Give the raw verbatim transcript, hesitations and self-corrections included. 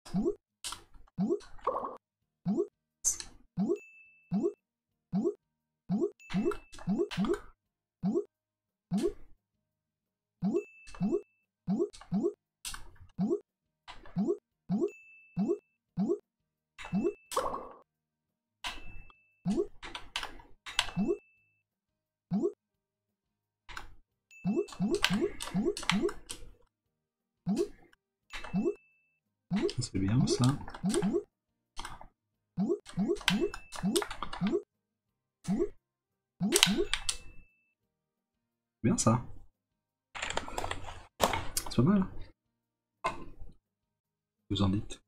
C'est bien ça. Bien ça. C'est pas mal. Vous en dites.